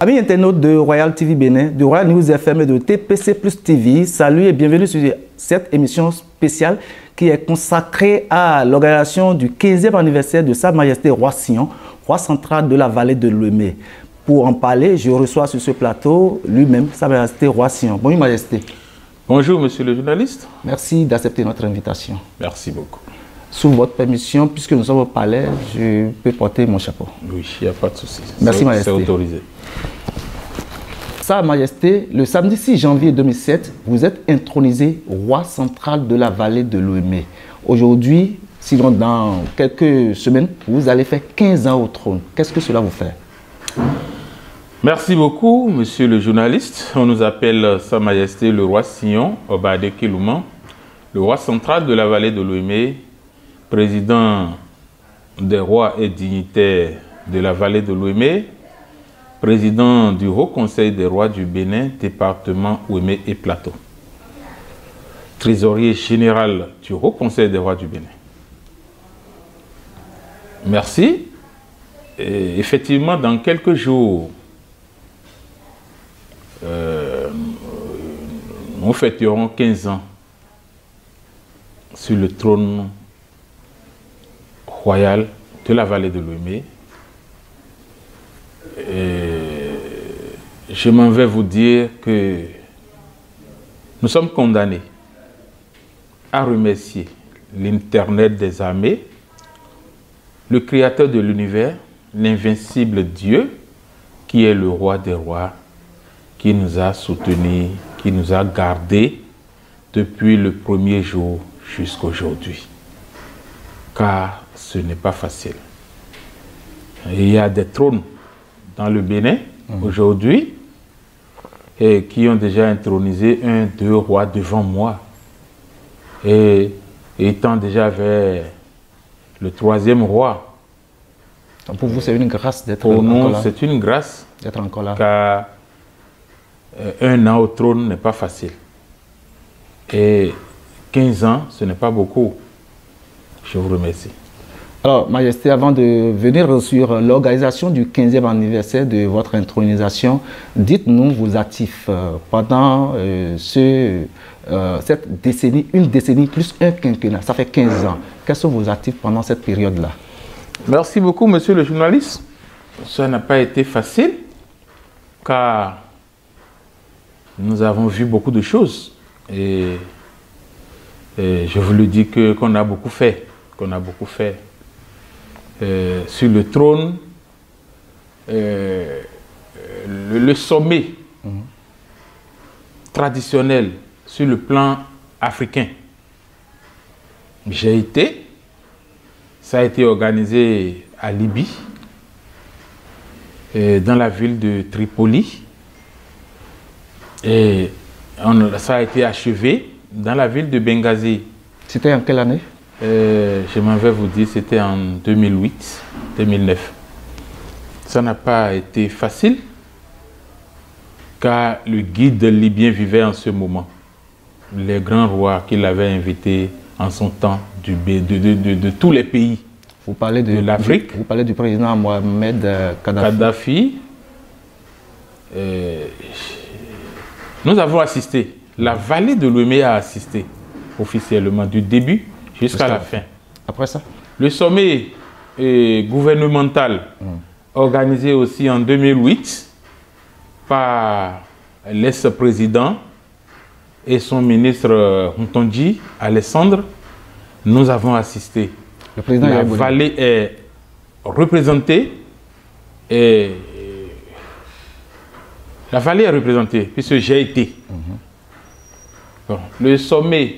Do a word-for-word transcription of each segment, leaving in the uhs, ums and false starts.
Amis internautes de Royal T V Bénin, de Royal News F M et de T P C plus T V, salut et bienvenue sur cette émission spéciale qui est consacrée à l'organisation du quinzième anniversaire de Sa Majesté Roi Sillon, roi central de la vallée de Lomé. Pour en parler, je reçois sur ce plateau lui-même, Sa Majesté Roi Sillon. Bonjour Majesté. Bonjour monsieur le journaliste. Merci d'accepter notre invitation. Merci beaucoup. Sous votre permission, puisque nous sommes au palais, je peux porter mon chapeau. Oui, il n'y a pas de souci. Merci Majesté. C'est autorisé. Sa Majesté, le samedi six janvier deux mille sept, vous êtes intronisé roi central de la vallée de Lomé. Aujourd'hui, sinon dans quelques semaines, vous allez faire quinze ans au trône. Qu'est-ce que cela vous fait? Merci beaucoup, monsieur le journaliste. On nous appelle Sa Majesté le roi Sillon, Obade Kelouman, le roi central de la vallée de Lomé, président des rois et dignitaires de la vallée de Lomé, président du Haut Conseil des rois du Bénin, département Ouémé et Plateau, trésorier général du Haut Conseil des rois du Bénin. Merci. Et effectivement, dans quelques jours, euh, nous fêterons quinze ans sur le trône royal de la vallée de Lomé. Je m'en vais vous dire que nous sommes condamnés à remercier l'Internet des armées, le créateur de l'univers, l'invincible Dieu, qui est le roi des rois, qui nous a soutenus, qui nous a gardés depuis le premier jour jusqu'à aujourd'hui. Car ce n'est pas facile. Il y a des trônes dans le Bénin mmh. aujourd'hui et qui ont déjà intronisé un, deux rois devant moi. Et étant déjà vers le troisième roi. Donc pour vous, c'est une grâce d'être encore là? Pour nous, c'est une grâce d'être encore là. Car euh, un an au trône n'est pas facile. Et quinze ans, ce n'est pas beaucoup. Je vous remercie. Alors, Majesté, avant de venir sur l'organisation du quinzième anniversaire de votre intronisation, dites-nous vos actifs euh, pendant euh, ce, euh, cette décennie, une décennie plus un quinquennat, ça fait quinze ans. Quels sont vos actifs pendant cette période-là? Merci beaucoup, monsieur le journaliste. Ça n'a pas été facile, car nous avons vu beaucoup de choses. Et, et je vous le dis que qu'on a beaucoup fait, qu'on a beaucoup fait. Euh, sur le trône, euh, le, le sommet mmh. traditionnel sur le plan africain. J'ai été, ça a été organisé à Libye, euh, dans la ville de Tripoli, et on, ça a été achevé dans la ville de Benghazi. C'était en quelle année? Euh, je m'en vais vous dire, c'était en deux mille huit, deux mille neuf. Ça n'a pas été facile, car le guide libyen vivait en ce moment. Les grands rois qu'il avait invités en son temps du, de, de, de, de tous les pays vous parlez de, de l'Afrique. Vous parlez du président Mohamed Kadhafi. Kadhafi. Euh, nous avons assisté, la vallée de Lomé a assisté officiellement du début jusqu'à la fin. Après ça? Le sommet eh, gouvernemental mmh. organisé aussi en deux mille huit par l'ex-président et son ministre Ntonji Alessandre, nous avons assisté. Le président la vallée est représentée et la vallée est représentée puisque j'ai été. Mmh. Bon, le sommet,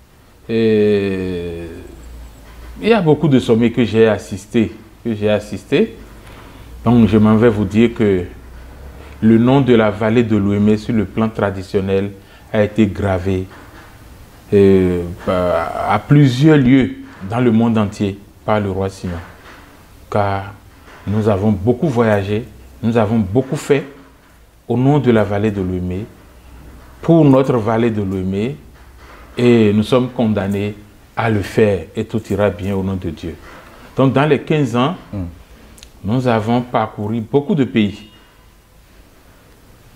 et il y a beaucoup de sommets que j'ai assisté, que j'ai assisté. Donc je m'en vais vous dire que le nom de la vallée de Lomé sur le plan traditionnel a été gravé euh, à plusieurs lieux dans le monde entier par le roi Sillon. Car nous avons beaucoup voyagé, nous avons beaucoup fait au nom de la vallée de Lomé, pour notre vallée de Lomé. Et nous sommes condamnés à le faire et tout ira bien au nom de Dieu. Donc dans les quinze ans, mm. nous avons parcouru beaucoup de pays.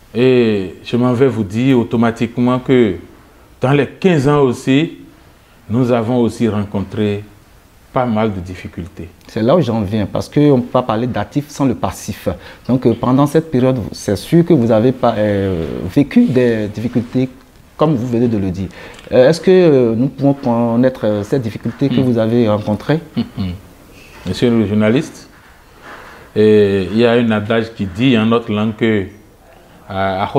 Et je m'en vais vous dire automatiquement que dans les quinze ans aussi, nous avons aussi rencontré pas mal de difficultés. C'est là où j'en viens, parce qu'on ne peut pas parler d'actif sans le passif. Donc euh, pendant cette période, c'est sûr que vous avez pas, euh, vécu des difficultés, comme vous venez de le dire. Euh, Est-ce que euh, nous pouvons connaître euh, ces difficultés que mmh. vous avez rencontrées? mmh. Monsieur le journaliste, et il y a un adage qui dit en notre langue que ça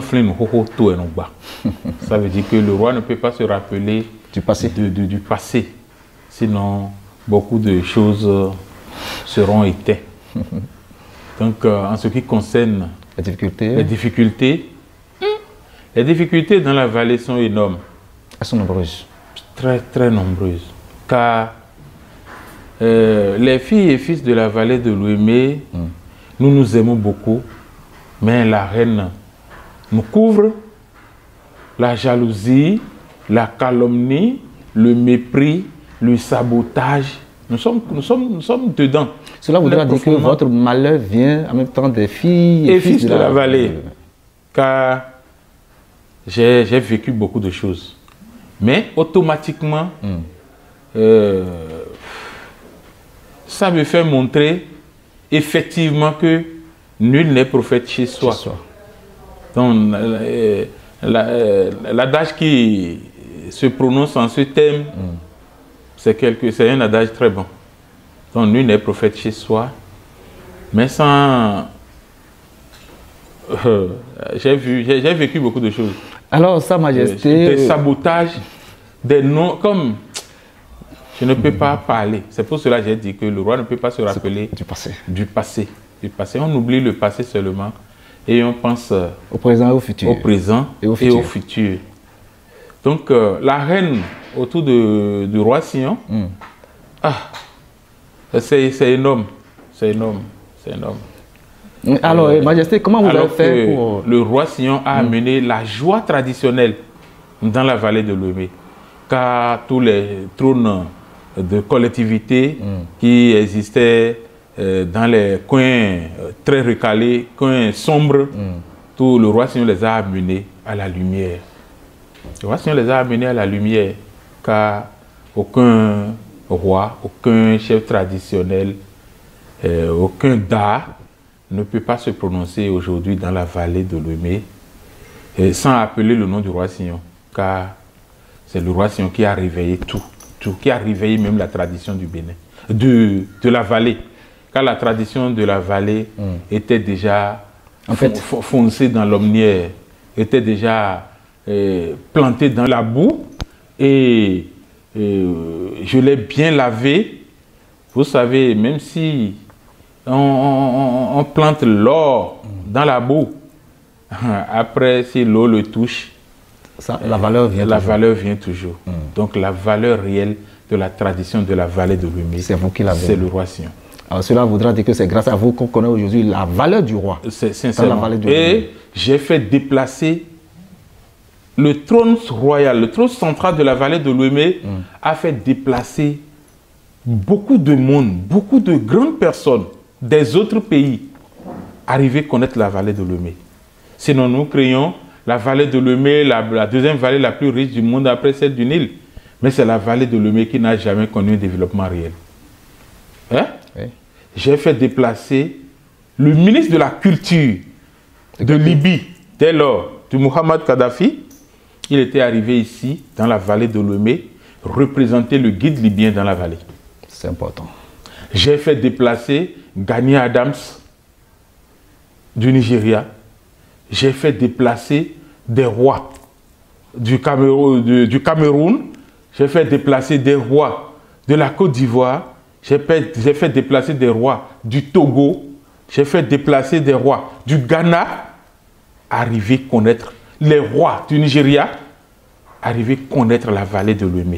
veut dire que le roi ne peut pas se rappeler du passé. De, de, du passé. Sinon, beaucoup de choses seront éteintes. Donc, euh, en ce qui concerne les difficultés, les difficultés, les difficultés dans la vallée sont énormes. Elles sont nombreuses. Très, très nombreuses. Car euh, les filles et fils de la vallée de Lomé, mm. nous nous aimons beaucoup, mais la reine nous couvre, la jalousie, la calomnie, le mépris, le sabotage. Nous sommes, nous sommes, nous sommes dedans. Cela voudra dire que votre malheur vient en même temps des filles et, et fils de, de la, la vallée. Euh... Car j'ai vécu beaucoup de choses. Mais automatiquement, mm. euh, ça me fait montrer effectivement que nul n'est prophète chez soi. Chez soi. Donc, euh, l'adage la, qui se prononce en ce thème, mm. c'est un adage très bon. Donc, nul n'est prophète chez soi. Mais sans... Euh, j'ai vécu beaucoup de choses. Alors, Sa Majesté... Euh, des sabotages, des noms, comme... Je ne peux mm. pas parler. C'est pour cela que j'ai dit que le roi ne peut pas se rappeler du passé. Du passé. Du passé. On oublie le passé seulement et on pense au présent et au futur. Au présent et au futur. Et au futur. Donc, euh, la reine autour de, du roi Sion, mm. ah, c'est énorme. C'est énorme. C'est énorme. Alors, euh, Majesté, comment vous avez fait pour... Le roi Sion a mm. amené la joie traditionnelle dans la vallée de Lomé. Car tous les trônes de collectivités mm. qui existaient euh, dans les coins euh, très recalés, coins sombres, mm. tout le roi Sion les a amenés à la lumière. Le roi Sion les a amenés à la lumière, car aucun roi, aucun chef traditionnel, euh, aucun da ne peut pas se prononcer aujourd'hui dans la vallée de Lomé euh, sans appeler le nom du roi Sion, car c'est le roi Sion qui a réveillé tout, tout, qui a réveillé même la tradition du Bénin, de, de la vallée. Car la tradition de la vallée mm. était déjà en fait, foncée dans l'omnière, était déjà euh, plantée dans la boue et euh, je l'ai bien lavé. Vous savez, même si on, on, on plante l'or mm. dans la boue, après si l'eau le touche, ça, la valeur vient la toujours. valeur vient toujours. Mm. Donc la valeur réelle de la tradition de la vallée de Lomé, c'est vous qui l'avez. C'est le roi Sion. Alors cela voudra dire que c'est grâce à vous qu'on connaît aujourd'hui la valeur du roi. C'est la vallée de Et j'ai fait déplacer le trône royal, le trône central de la vallée de Lomé mm. a fait déplacer beaucoup de monde, beaucoup de grandes personnes des autres pays arriver connaître la vallée de Lomé. Sinon nous créons la vallée de Lomé, la, la deuxième vallée la plus riche du monde après celle du Nil. Mais c'est la vallée de Lomé qui n'a jamais connu un développement réel. Hein? Oui. J'ai fait déplacer le ministre de la Culture de Libye, dès lors, du Mohamed Kadhafi. Il était arrivé ici, dans la vallée de Lomé, représenter le guide libyen dans la vallée. C'est important. J'ai fait déplacer Gani Adams du Nigeria. J'ai fait déplacer des rois du Cameroun, du, du Cameroun. J'ai fait déplacer des rois de la Côte d'Ivoire. J'ai fait, fait déplacer des rois du Togo. J'ai fait déplacer des rois du Ghana. Arriver à connaître les rois du Nigeria. Arriver à connaître la vallée de Lomé.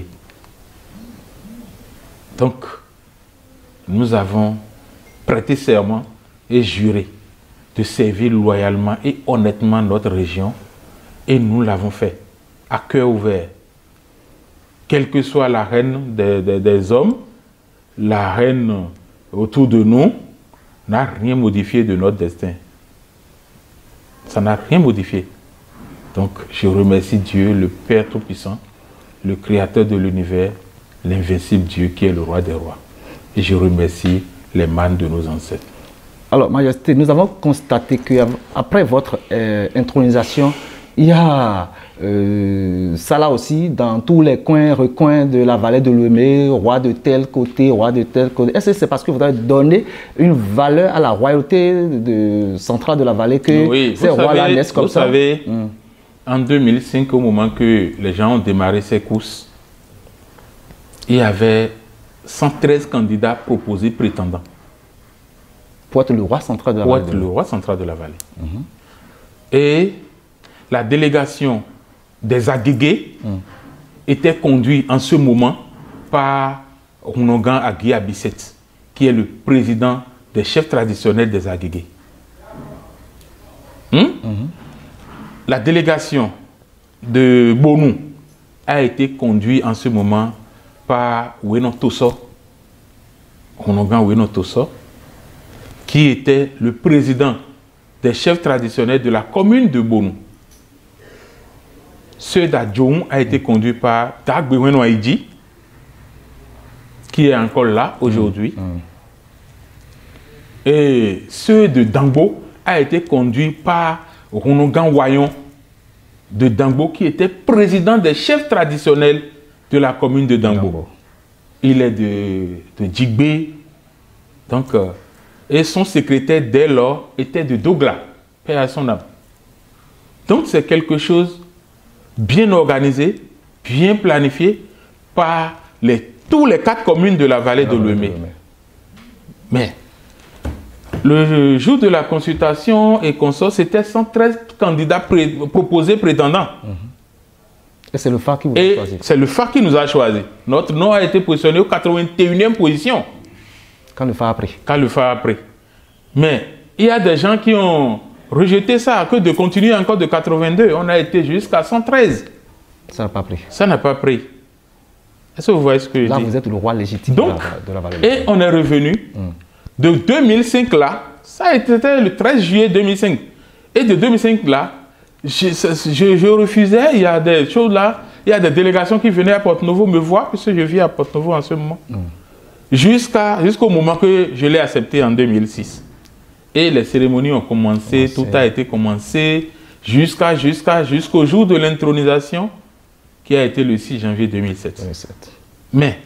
Donc, nous avons prêté serment et juré de servir loyalement et honnêtement notre région. Et nous l'avons fait, à cœur ouvert. Quelle que soit la reine des, des, des hommes, la reine autour de nous n'a rien modifié de notre destin. Ça n'a rien modifié. Donc, je remercie Dieu, le Père Tout-Puissant, le Créateur de l'univers, l'invincible Dieu qui est le roi des rois. Et je remercie les mânes de nos ancêtres. Alors, Majesté, nous avons constaté qu'après votre euh, intronisation, il y a euh, ça là aussi dans tous les coins, recoins de la vallée de Lomé, roi de tel côté, roi de tel côté. Est-ce que c'est parce que vous avez donné une valeur à la royauté de, centrale de la vallée que oui, ces rois-là naissent comme vous ça? Vous savez, hum. en deux mille cinq, au moment que les gens ont démarré ces courses, il y avait cent treize candidats proposés prétendants. Pour être le roi central de la pour vallée. Pour être le roi central de la vallée. Mmh. Et la délégation des Agégués mmh. était conduite en ce moment par Rounogan Agui Abisset, qui est le président des chefs traditionnels des Agégués. Mmh? Mmh. La délégation de Bonou a été conduite en ce moment par Ouénon Tosso, Rounogan Ouénon Tosso, qui était le président des chefs traditionnels de la commune de Bonou. Ceux d'Adjoum a été conduit par Dagbeweno Aïdji, qui est encore là aujourd'hui. Mmh. Mmh. Et ceux de Dangbo a été conduit par Rounogan Wayon de Dangbo, qui était président des chefs traditionnels de la commune de Dangbo. Dangbo. Il est de, de Djigbe. Donc, euh, et son secrétaire dès lors était de Douglas, père à son âme. Donc c'est quelque chose bien organisé, bien planifié par les, tous les quatre communes de la vallée de Lomé. Mais le jour de la consultation et consort, c'était cent treize candidats pré, proposés prétendants. Mm-hmm. Et c'est le F A R qui vous a choisi. C'est le F A R qui nous a choisi. Notre nom a été positionné aux quatre-vingt-et-unième position. Quand le F A R a pris. Quand le F A R a pris. Mais il y a des gens qui ont rejeté ça, que de continuer encore de quatre-vingt-deux. On a été jusqu'à cent treize. Ça n'a pas pris. Ça n'a pas pris. Est-ce que vous voyez ce que je dis? Là, vous êtes le roi légitime. Donc, de la, de la vallée. Et on est revenu mm. de deux mille cinq là, ça a été le treize juillet deux mille cinq. Et de deux mille cinq là, je, je, je refusais, il y a des choses là, il y a des délégations qui venaient à Porto-Novo me voir, puisque je vis à Porto-Novo en ce moment. Mm. Jusqu'à, jusqu'au moment que je l'ai accepté en deux mille six. Et les cérémonies ont commencé, tout a été commencé, jusqu'à, jusqu'à, jusqu'au jour de l'intronisation, qui a été le six janvier deux mille sept. deux mille sept. Mais,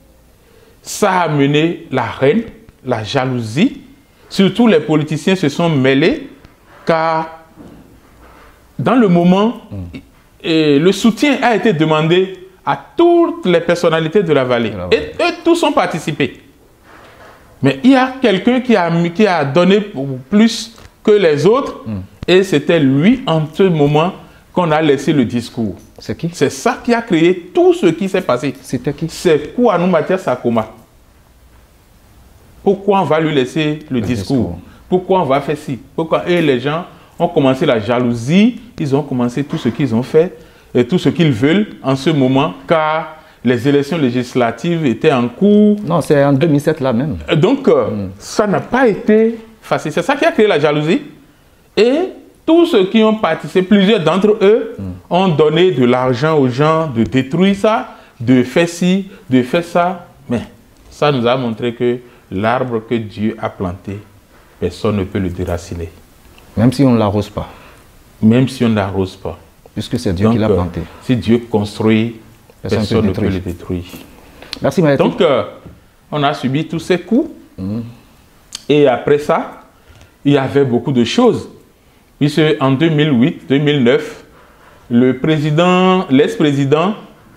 ça a amené la reine, la jalousie, surtout les politiciens se sont mêlés, car dans le moment, mm. et le soutien a été demandé à toutes les personnalités de la vallée. Et eux tous ont participé. Mais il y a quelqu'un qui a, qui a donné plus que les autres, mm. et c'était lui, en ce moment, qu'on a laissé le discours. C'est qui? C'est ça qui a créé tout ce qui s'est passé. C'était qui? C'est Kouanou Mathias Sakoma. Pourquoi on va lui laisser le, le discours? discours Pourquoi on va faire ci? Pourquoi? Et les gens ont commencé la jalousie, ils ont commencé tout ce qu'ils ont fait, et tout ce qu'ils veulent en ce moment, car les élections législatives étaient en cours. Non, c'est en deux mille sept là même. Donc, euh, mm. ça n'a pas été facile. C'est ça qui a créé la jalousie. Et tous ceux qui ont participé, plusieurs d'entre eux, mm. ont donné de l'argent aux gens de détruire ça, de faire ci, de faire ça. Mais ça nous a montré que l'arbre que Dieu a planté, personne ne peut le déraciner. Même si on ne l'arrose pas. Même si on ne l'arrose pas. Puisque c'est Dieu Donc, qui l'a planté. Euh, si Dieu construit, personne, personne ne peut le détruire. Merci, Maître. Donc, euh, on a subi tous ces coups. Mm. Et après ça, il y avait beaucoup de choses. Puisque en deux mille huit, deux mille neuf, le président, l'ex-président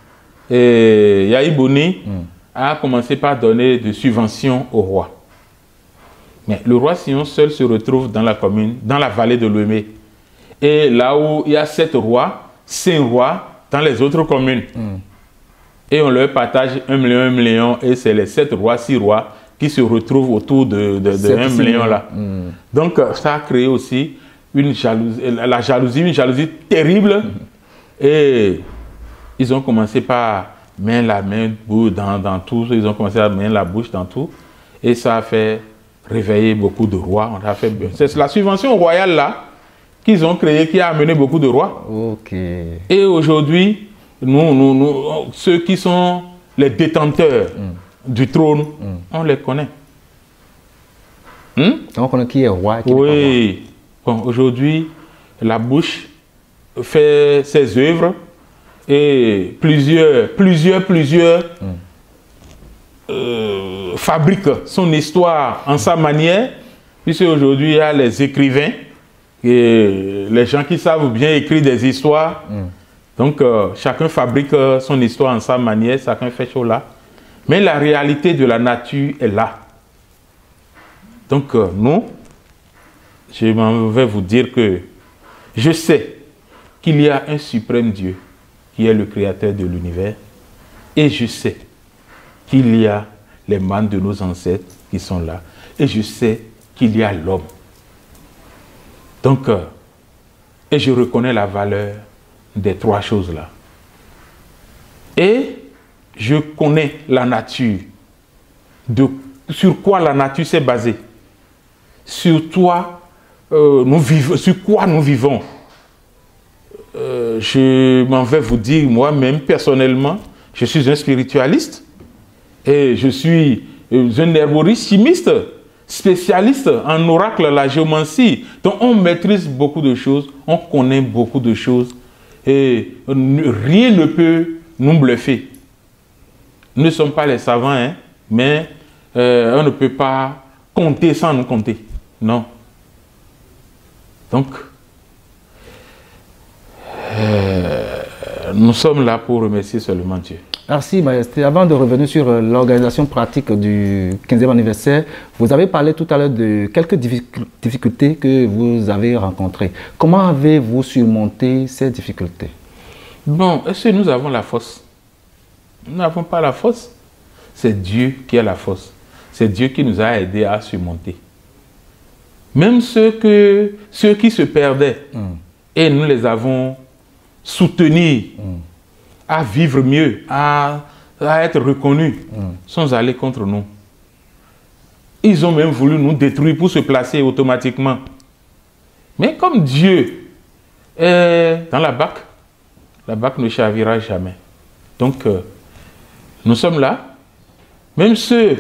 Yahi Boni mm. a commencé par donner des subventions au roi. Mais le roi Sion seul se retrouve dans la commune, dans la vallée de Lomé. Et là où il y a sept rois, cinq rois dans les autres communes. Mm. Et on leur partage un million, un million, et c'est les sept rois, six rois qui se retrouvent autour de, de, de un million là. Mm. Donc ça a créé aussi une jalousie, la jalousie, une jalousie terrible. Mm. Et ils ont commencé par mettre la main dans, dans tout, ils ont commencé à mettre la bouche dans tout. Et ça a fait réveiller beaucoup de rois. C'est la subvention royale là qu'ils ont créé qui a amené beaucoup de rois. Okay. Et aujourd'hui, nous, nous, nous, ceux qui sont les détenteurs mm. du trône, mm. on les connaît. Hmm? On connaît qui est roi et qui oui. n'est pas roi. Bon, aujourd'hui, la bouche fait ses œuvres et plusieurs, plusieurs, plusieurs mm. euh, fabriquent son histoire en sa manière, puisque aujourd'hui, il y a les écrivains et les gens qui savent bien écrire des histoires. Mm. Donc, euh, chacun fabrique euh, son histoire en sa manière, chacun fait chose là. Mais la réalité de la nature est là. Donc, euh, nous, je vais vous dire que je sais qu'il y a un suprême Dieu qui est le créateur de l'univers. Et je sais qu'il y a les mânes de nos ancêtres qui sont là. Et je sais qu'il y a l'homme. Donc, euh, et je reconnais la valeur des trois choses-là. Et je connais la nature. De, sur quoi la nature s'est basée. Sur, toi, euh, nous vivons, sur quoi nous vivons. Euh, je m'en vais vous dire, moi-même, personnellement, je suis un spiritualiste. Et je suis un herboriste chimiste, spécialiste en oracle, la géomancie. Donc on maîtrise beaucoup de choses, on connaît beaucoup de choses. Et rien ne peut nous bluffer. Nous ne sommes pas les savants, hein, mais euh, on ne peut pas compter sans nous compter. Non. Donc, euh, nous sommes là pour remercier seulement Dieu. Merci, Majesté. Avant de revenir sur l'organisation pratique du quinzième anniversaire, vous avez parlé tout à l'heure de quelques difficultés que vous avez rencontrées. Comment avez-vous surmonté ces difficultés? Bon, est-ce que nous avons la force? Nous n'avons pas la force. C'est Dieu qui a la force. C'est Dieu qui nous a aidés à surmonter. Même ceux, que, ceux qui se perdaient, mm. et nous les avons soutenus, mm. à vivre mieux, à, à être reconnus, mm. sont allés contre nous. Ils ont même voulu nous détruire pour se placer automatiquement. Mais comme Dieu est dans la barque, la barque ne chavira jamais. Donc, euh, nous sommes là. Même ceux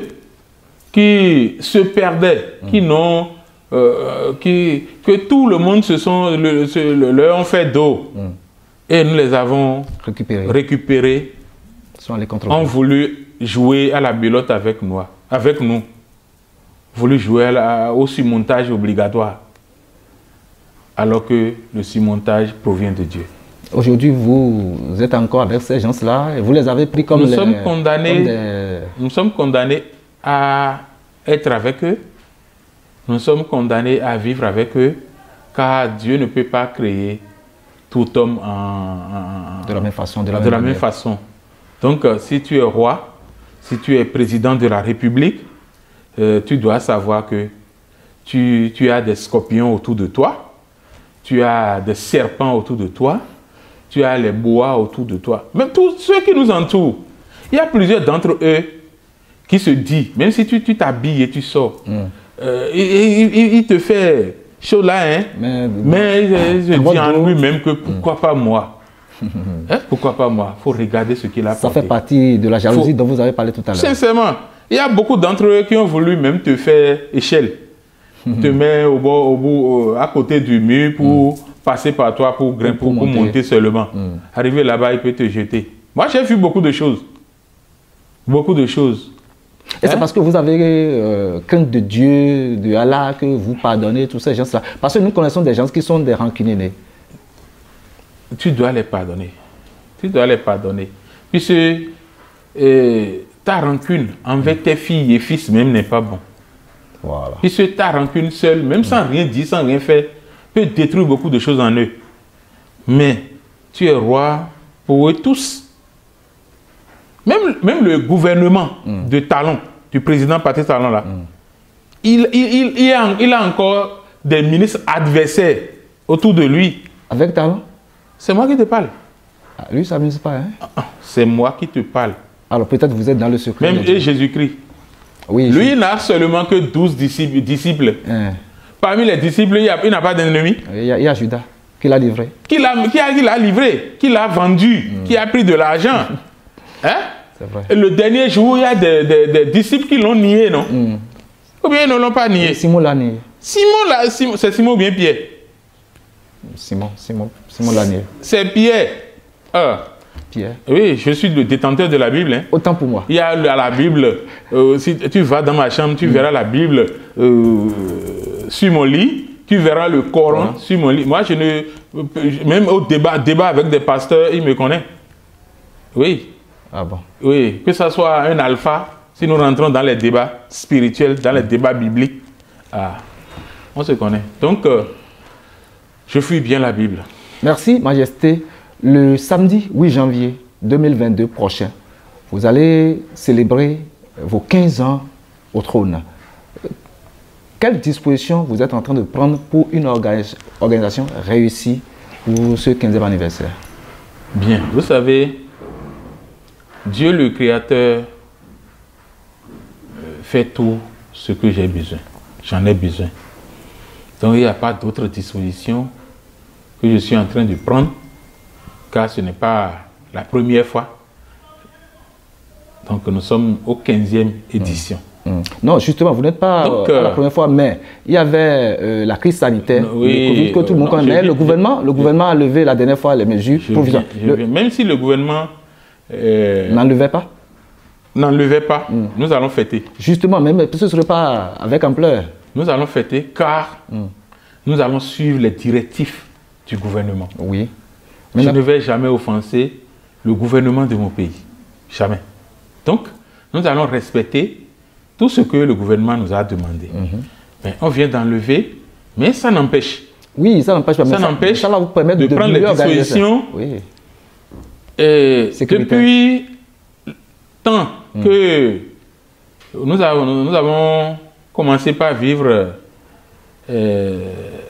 qui se perdaient, mm. qui n'ont... Euh, qui, que tout le monde se sont, le, se, le, leur ont fait dos. Mm. Et nous les avons récupérés. récupérés ont voulu jouer à la belote avec nous. Avec nous. Voulu jouer à la, au surmontage obligatoire. Alors que le surmontage provient de Dieu. Aujourd'hui, vous êtes encore avec ces gens-là et vous les avez pris comme nous les... Sommes condamnés, comme des... Nous sommes condamnés à être avec eux. Nous sommes condamnés à vivre avec eux, car Dieu ne peut pas créer tout homme en, en, de la même façon. De la, de même, la même façon. Donc, euh, si tu es roi, si tu es président de la République, euh, tu dois savoir que tu, tu as des scorpions autour de toi, tu as des serpents autour de toi, tu as les boas autour de toi. Même tous ceux qui nous entourent, il y a plusieurs d'entre eux qui se disent, même si tu t'habilles et tu sors, mm. Euh, il, il, il te fait chaud là, hein? Mais, mais je, je dis en lui-même que pourquoi mm. pas moi? Hein? Pourquoi pas moi? Il faut regarder ce qu'il a Ça porté. fait partie de la jalousie faut... dont vous avez parlé tout à l'heure. Sincèrement, il y a beaucoup d'entre eux qui ont voulu même te faire échelle. Te mettre au bord, au bout, à côté du mur pour mm. passer par toi, pour grimper, pour, pour, monter. pour monter seulement. Mm. Arriver là-bas, il peut te jeter. Moi, j'ai vu beaucoup de choses. Beaucoup de choses. Et hein? C'est parce que vous avez euh, crainte de Dieu, de Allah, que vous pardonnez tous ces gens-là. Parce que nous connaissons des gens qui sont des rancuniers. Tu dois les pardonner. Tu dois les pardonner. Puisque euh, ta rancune envers tes filles et fils même n'est pas bon. Voilà. Puisque ta rancune seule, même sans rien dire, sans rien faire, peut détruire beaucoup de choses en eux. Mais tu es roi pour eux tous. Même, même le gouvernement mm. de Talon, du président Patrice Talon, là, mm. il, il, il, il, a, il a encore des ministres adversaires autour de lui. Avec Talon? C'est moi qui te parle. Ah, lui, ça ne m'amuse pas. Hein? C'est moi qui te parle. Alors peut-être vous êtes dans le secret. Même et Jésus-Christ. Oui, lui, il n'a seulement que douze disciples. disciples. Hein. parmi les disciples, il n'a pas d'ennemi. Il y, a, il y a Judas qui l'a livré. Qui l'a qui a, qui l'a livré, qui l'a vendu, mm. qui a pris de l'argent. Hein? C'est vrai. Et le dernier jour, il y a des, des, des disciples qui l'ont nié, non? Mm. Ou bien ils ne l'ont pas nié? Et Simon l'a nié. Simon, là, Simon, c'est Simon ou bien Pierre? Simon, Simon, Simon l'a nié. C'est Pierre. Ah. Pierre. Oui, je suis le détenteur de la Bible. Hein. Autant pour moi. Il y a la, la Bible. Euh, si tu vas dans ma chambre, tu mm. verras la Bible euh, sur mon lit. Tu verras le Coran mm. sur mon lit. Moi, je ne... Même au débat, débat avec des pasteurs, ils me connaissent. Oui. Ah bon? Oui. Que ce soit un alpha, si nous rentrons dans les débats spirituels, dans les débats bibliques, ah, on se connaît. Donc, euh, je fuis bien la Bible. Merci, Majesté. Le samedi huit janvier deux mille vingt-deux prochain, vous allez célébrer vos quinze ans au trône. Quelles dispositions vous êtes en train de prendre pour une organis organisation réussie pour ce quinzième anniversaire? Bien, vous savez, Dieu le Créateur fait tout ce que j'ai besoin. J'en ai besoin. Donc il n'y a pas d'autres dispositions que je suis en train de prendre, car ce n'est pas la première fois. Donc nous sommes au quinzième édition. Mmh. Mmh. Non, justement, vous n'êtes pas Donc, euh, la première fois, mais il y avait euh, la crise sanitaire, oui, le Covid que tout le monde non, connaît. Le gouvernement, le gouvernement a levé la dernière fois les mesures provisoires. Le... Même si le gouvernement euh, n'enlevait pas N'enlevait pas, mmh. nous allons fêter. Justement, même ce ne serait pas avec ampleur. Nous allons fêter car mmh. nous allons suivre les directives du gouvernement. Oui. Je ne vais jamais offenser le gouvernement de mon pays. Jamais. Donc, nous allons respecter tout ce que le gouvernement nous a demandé. Mm-hmm. Ben, on vient d'enlever, mais ça n'empêche. Oui, ça n'empêche pas. Ça n'empêche ça va vous permettre de, de prendre les dispositions. Oui. Et depuis tant mm. que nous avons, nous avons commencé par vivre euh,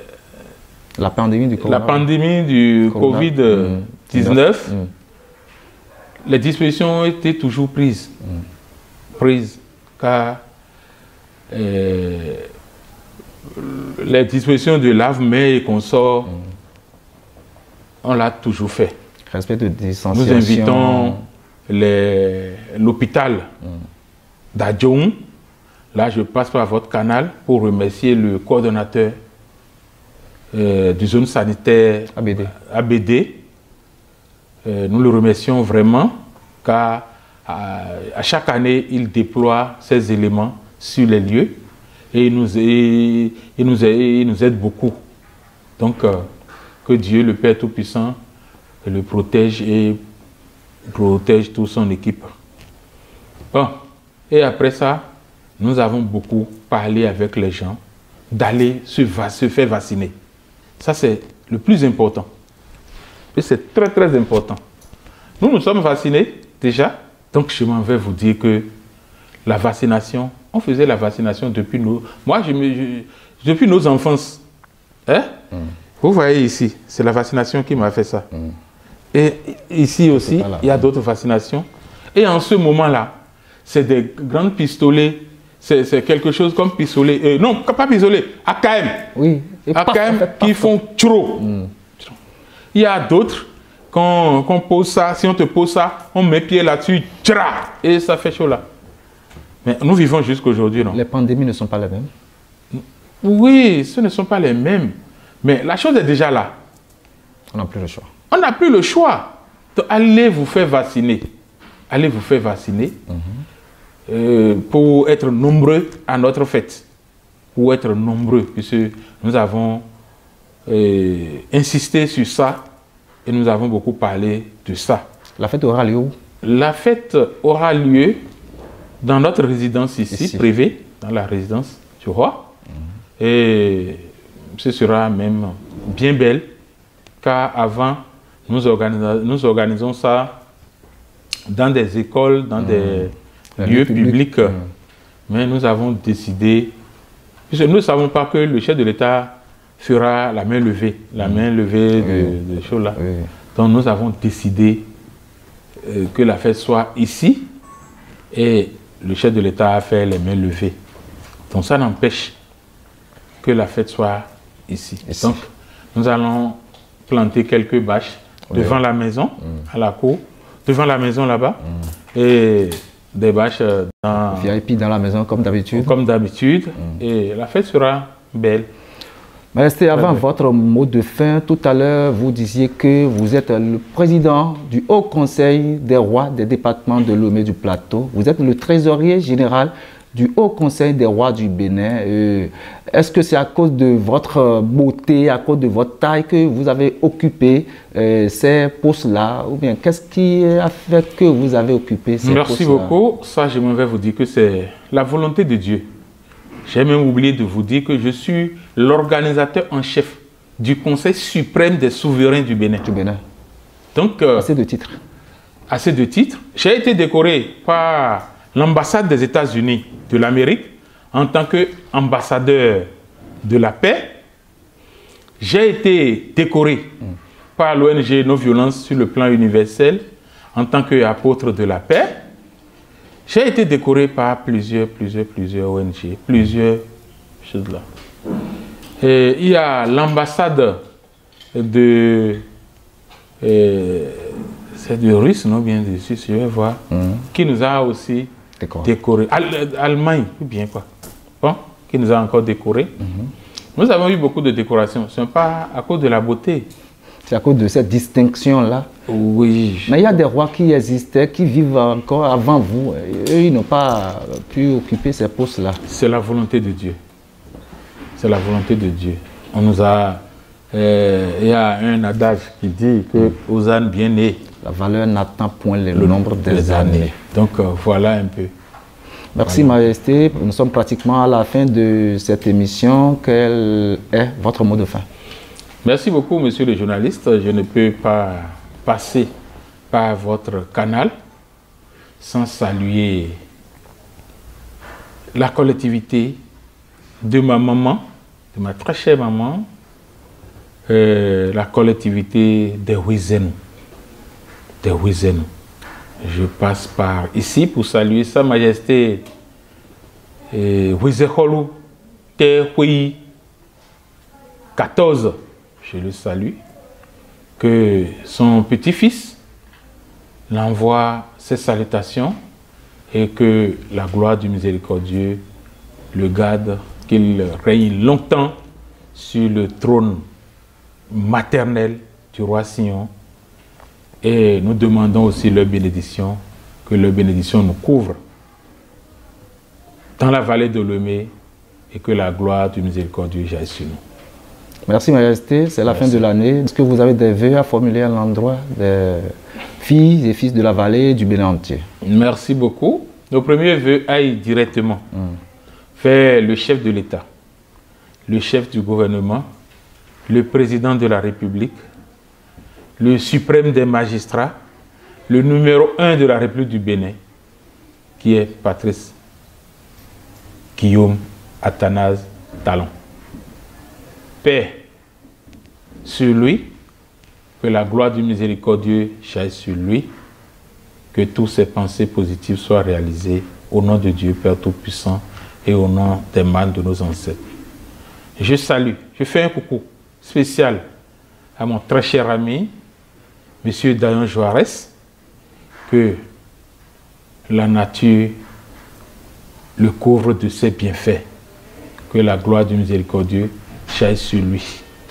la pandémie du, la pandémie du Covid dix-neuf, mmh. les dispositions ont été toujours prises. Mmh. Prises, car euh, les dispositions de lave-mains et consorts, mmh. on l'a toujours fait. Respect de distanciation. Nous invitons l'hôpital mmh. d'Adjoum. Là, je passe par votre canal pour remercier le coordonnateur Euh, du zone sanitaire A B D. A B D. Euh, nous le remercions vraiment car à, à chaque année, il déploie ces éléments sur les lieux et il nous, et, il nous, il nous aide beaucoup. Donc, euh, que Dieu, le Père Tout-Puissant, le protège et protège toute son équipe. Bon, et après ça, nous avons beaucoup parlé avec les gens d'aller se, se faire vacciner. Ça, c'est le plus important. Et c'est très, très important. Nous, nous sommes vaccinés déjà. Donc, je m'en vais vous dire que la vaccination, on faisait la vaccination depuis nos... Moi, je me, je, depuis nos enfances. Hein? Mm. Vous voyez ici, c'est la vaccination qui m'a fait ça. Mm. Et ici aussi, il y a d'autres vaccinations. Et en ce moment-là, c'est des grands pistolets. C'est quelque chose comme pistolet. Euh, non, pas pistolet, A K M. Oui. A K M qui font trop. Mm. Il y a d'autres, quand on pose ça, si on te pose ça, on met pied là-dessus, et ça fait chaud là. Mais nous vivons jusqu'à aujourd'hui, non? Les pandémies ne sont pas les mêmes? Oui, ce ne sont pas les mêmes. Mais la chose est déjà là. On n'a plus le choix. On n'a plus le choix. Donc, allez vous faire vacciner. Allez vous faire vacciner. Mm-hmm. Euh, pour être nombreux à notre fête, pour être nombreux, puisque nous avons euh, insisté sur ça et nous avons beaucoup parlé de ça. La fête aura lieu où? La fête aura lieu dans notre résidence ici, ici. privée, dans la résidence du roi. Mmh. Et ce sera même bien belle, car avant, nous organisons, nous organisons ça dans des écoles, dans mmh. des lieux publics, mmh. mais nous avons décidé, puisque nous ne savons pas que le chef de l'État fera la main levée, la mmh. main levée de, de choses là. Oui. Donc nous avons décidé euh, que la fête soit ici et le chef de l'État a fait les mains levées. Donc ça n'empêche que la fête soit ici. ici. Donc, nous allons planter quelques bâches oui. devant la maison, mmh. à la cour, devant la maison là-bas, mmh. et des bâches dans... V I P dans la maison comme d'habitude. Comme d'habitude, mmh. et la fête sera belle. Majesté, avant votre mot de fin, tout à l'heure, vous disiez que vous êtes le président du Haut Conseil des rois des départements de Lomé du Plateau. Vous êtes le trésorier général du Haut Conseil des rois du Bénin. Euh, Est-ce que c'est à cause de votre beauté, à cause de votre taille que vous avez occupé euh, ces postes-là? Ou bien qu'est-ce qui a fait que vous avez occupé ces postes-là? Merci beaucoup. Ça, j'aimerais vous dire que c'est la volonté de Dieu. J'ai même oublié de vous dire que je suis l'organisateur en chef du Conseil suprême des souverains du Bénin. Du Bénin. Donc, euh, assez de titres. Assez de titres. J'ai été décoré par l'ambassade des États-Unis de l'Amérique en tant qu'ambassadeur de la paix. J'ai été décoré mm. par l'O N G Non Violence sur le plan universel en tant qu'apôtre de la paix. J'ai été décoré par plusieurs, plusieurs, plusieurs O N G, plusieurs choses là. Et il y a l'ambassade de... Euh, c'est de Russe, non bien dessus, je vais voir, mmh. qui nous a aussi décoré. décoré. Al Allemagne, bien quoi. Bon, qui nous a encore décoré. Mmh. Nous avons eu beaucoup de décorations. Ce n'est pas à cause de la beauté. C'est à cause de cette distinction-là. Oui. Mais il y a des rois qui existaient, qui vivent encore avant vous. Eux, ils n'ont pas pu occuper ces postes-là. C'est la volonté de Dieu. C'est la volonté de Dieu. On nous a... Euh, il y a un adage qui dit que aux ânes bien nés, la valeur n'attend point le, le nombre des, des années. années. Donc euh, voilà un peu. Merci voilà. Majesté. Nous sommes pratiquement à la fin de cette émission. Quel est votre mot de fin? Merci beaucoup, monsieur le journaliste. Je ne peux pas passer par votre canal sans saluer la collectivité de ma maman, de ma très chère maman, euh, la collectivité des Huizenou. Des Huizenou. Je passe par ici pour saluer Sa Majesté Huizekholou Tehui quatorze. Je le salue. Que son petit-fils l'envoie ses salutations et que la gloire du miséricordieux le garde, qu'il règne longtemps sur le trône maternel du roi Sion. Et nous demandons aussi leur bénédiction, que leur bénédiction nous couvre dans la vallée de Lomé et que la gloire du miséricordieux jaillisse sur nous. Merci Majesté, c'est la Merci. fin de l'année. Est-ce que vous avez des vœux à formuler à l'endroit des filles et fils de la vallée et du Bénin entier? Merci beaucoup. Nos premiers vœux aillent directement mm. vers le chef de l'État, le chef du gouvernement, le président de la République, le suprême des magistrats, le numéro un de la République du Bénin, qui est Patrice Guillaume Athanase Talon. Paix sur lui, que la gloire du miséricordieux jaillisse sur lui, que toutes ses pensées positives soient réalisées au nom de Dieu Père Tout-Puissant et au nom des mânes de nos ancêtres. Je salue, je fais un coucou spécial à mon très cher ami, M. Dayon Juarez, que la nature le couvre de ses bienfaits, que la gloire du miséricordieux jaillisse sur lui.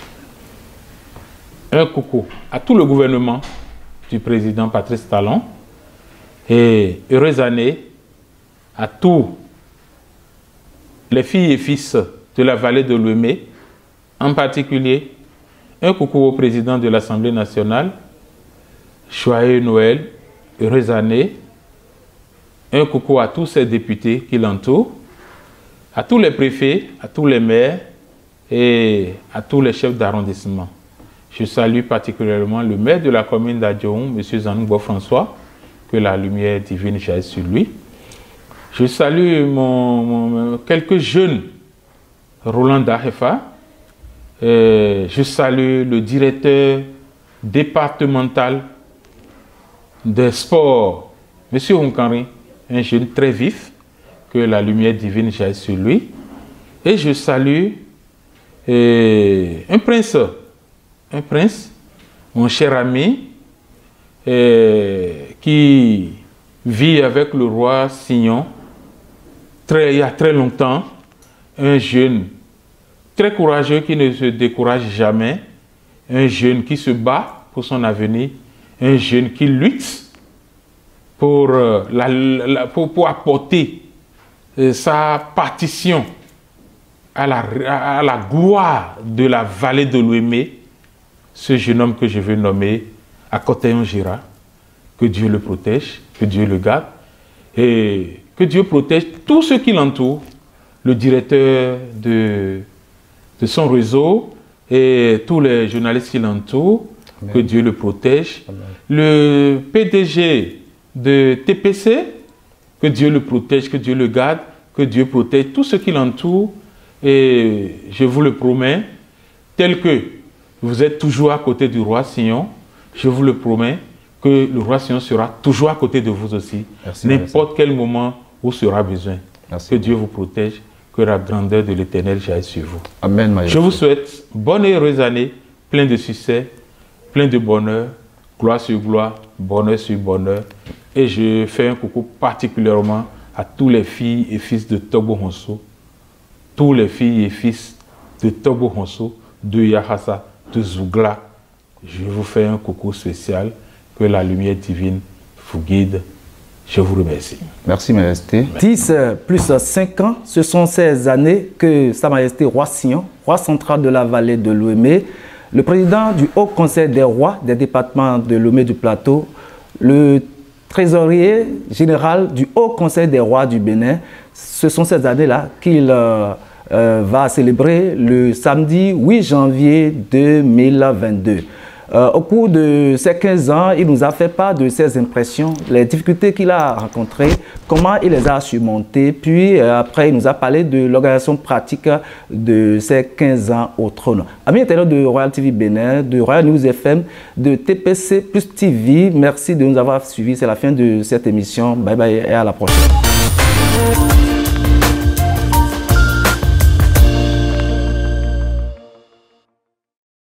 Un coucou à tout le gouvernement du président Patrice Talon et heureuse année à tous les filles et fils de la vallée de Lomé, en particulier un coucou au président de l'Assemblée nationale, joyeux Noël, heureuse année, un coucou à tous ces députés qui l'entourent, à tous les préfets, à tous les maires et à tous les chefs d'arrondissement. Je salue particulièrement le maire de la commune d'Adjoum, M. Zanoubo François, que la lumière divine jaillisse sur lui. Je salue mon, mon, quelques jeunes, Roland Dahefa. Euh, je salue le directeur départemental des sports, M. Hunkanri, un jeune très vif, que la lumière divine jaillisse sur lui. Et je salue et un prince, un prince, mon cher ami, et, qui vit avec le roi Signon très, il y a très longtemps, un jeune très courageux qui ne se décourage jamais, un jeune qui se bat pour son avenir, un jeune qui lutte pour, euh, la, la, pour, pour apporter euh, sa partition à la, à la gloire de la vallée de Lomé, ce jeune homme que je veux nommer Akotayon Gira, que Dieu le protège, que Dieu le garde, et que Dieu protège tous ceux qui l'entourent, le directeur de, de son réseau et tous les journalistes qui l'entourent, que Dieu le protège, Amen. Le P D G de T P C, que Dieu le protège, que Dieu le garde, que Dieu protège tous ceux qui l'entourent, et je vous le promets, tel que vous êtes toujours à côté du roi Signon, je vous le promets que le roi Signon sera toujours à côté de vous aussi, n'importe quel moment où sera besoin. Merci. Que Dieu vous protège, que la grandeur de l'Éternel jaille sur vous. Amen. Je vous souhaite bonne et heureuse année, plein de succès, plein de bonheur, gloire sur gloire, bonheur sur bonheur. Et je fais un coucou particulièrement à tous les filles et fils de Togo Honso, tous les filles et fils de Togo Honso, de Yahasa, de Zougla. Je vous fais un coucou spécial. Que la lumière divine vous guide. Je vous remercie. Merci, Majesté. dix plus cinq ans, ce sont ces années que Sa Majesté Roi Signon, roi central de la vallée de Lomé, le président du Haut Conseil des rois des départements de Lomé du Plateau, le trésorier général du Haut Conseil des rois du Bénin, ce sont ces années-là qu'il euh, euh, va célébrer le samedi huit janvier deux mille vingt-deux. Euh, au cours de ces quinze ans, il nous a fait part de ses impressions, les difficultés qu'il a rencontrées, comment il les a surmontées, puis euh, après il nous a parlé de l'organisation pratique de ces quinze ans au trône. Amis internautes de Royal T V Bénin, de Royal News F M, de T P C plus T V, merci de nous avoir suivis. C'est la fin de cette émission. Bye bye et à la prochaine.